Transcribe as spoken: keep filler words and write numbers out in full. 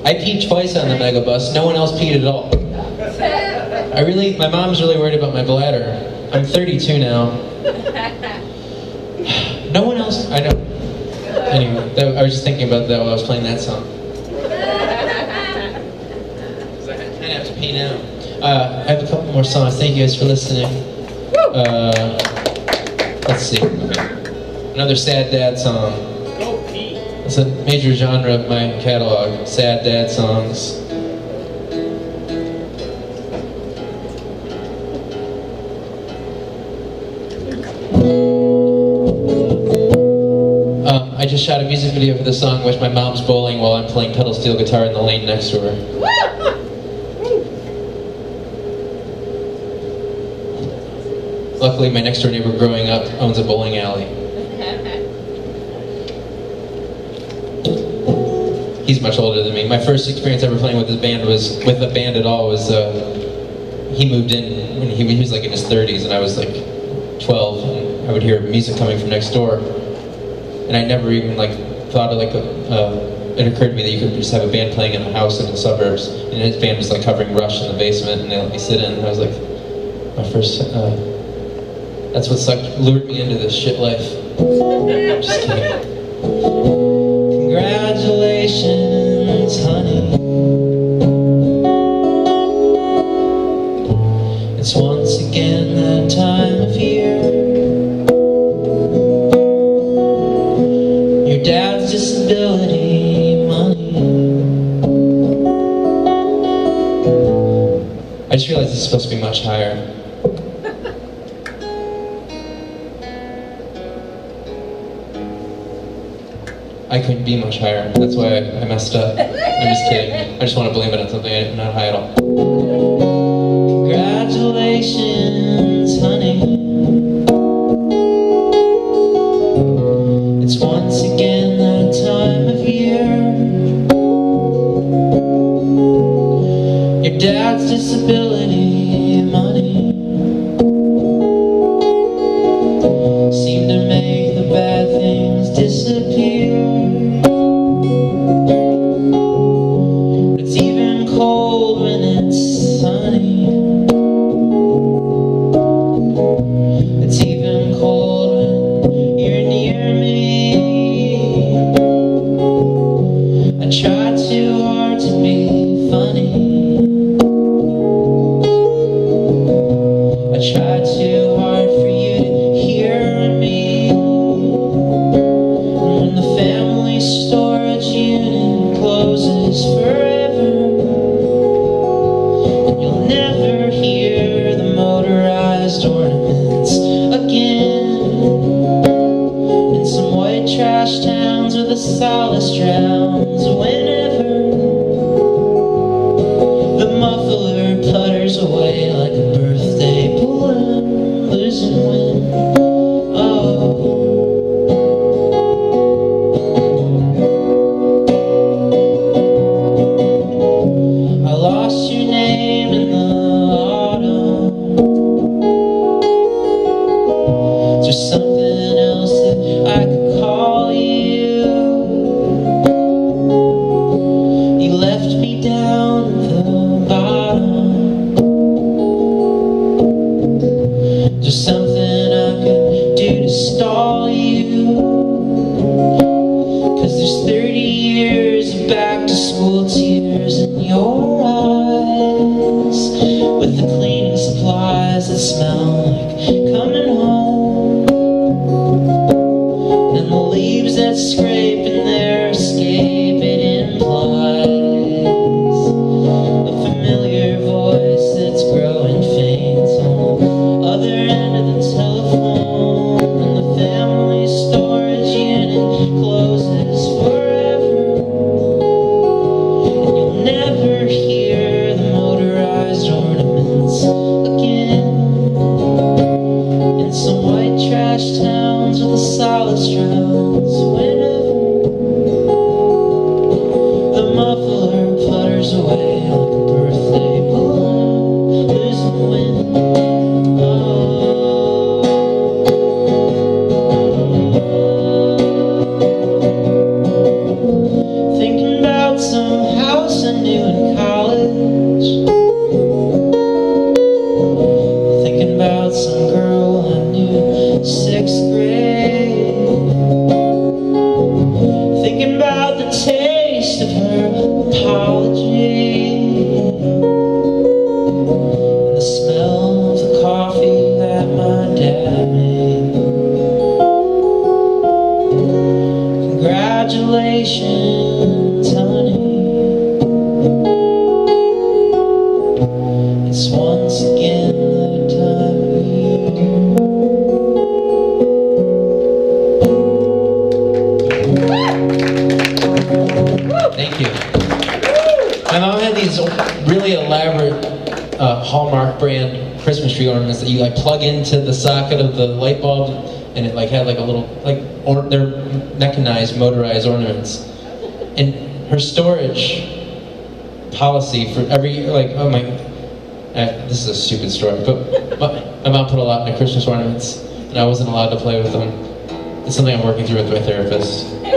I peed twice on the mega bus. No one else peed at all. I really, my mom's really worried about my bladder. I'm thirty-two now. No one else, I know. Anyway, that, I was just thinking about that while I was playing that song. Because I kind of have to pee now. Uh, I have a couple more songs. Thank you guys for listening. Uh, let's see. Another sad dad song. It's a major genre of my catalog. Sad dad songs. Um, I just shot a music video for the song which my mom's bowling while I'm playing pedal steel guitar in the lane next to her. Luckily, my next door neighbor growing up owns a bowling alley. He's much older than me. My first experience ever playing with his band was, with a band at all, was, uh, he moved in when he, he was like in his thirties and I was like twelve, and I would hear music coming from next door. And I never even like thought of like, a, uh, it occurred to me that you could just have a band playing in a house in the suburbs, and his band was like covering Rush in the basement, and they let me sit in, and I was like, my first, uh, that's what sucked, lured me into this shit life. Just kidding. Congratulations, honey. It's once again that time of year. Your dad's disability money. I just realized it's supposed to be much higher. I couldn't be much higher. That's why I, I messed up. I'm just kidding. I just want to blame it on something I'm not high at all. Congratulations, honey. It's once again that time of year. Your dad's disability money seemed to make the bad things disappear. It's even cold when it's sunny. It's even cold when you're near me. I tried too hard to be funny. I tried too hard for you to hear me. And when the family storage unit closes forever, and you'll never hear the motorized ornaments again, in some white trash towns where the solace drowns whenever the muffler putters away like a birthday balloon, losing wind. Oh, I lost your name in the autumn. Is there something else that I could call you? thinking about the taste of her apology and the smell of the coffee that my dad made. Congratulations, honey. It's once again that time of year. Thank you. My mom had these really elaborate uh, Hallmark brand Christmas tree ornaments that you like plug into the socket of the light bulb, and it like had like a little like or they're mechanized, motorized ornaments. And her storage policy for every like oh my, uh, this is a stupid story, but my, my mom put a lot in the Christmas ornaments, and I wasn't allowed to play with them. It's something I'm working through with my therapist.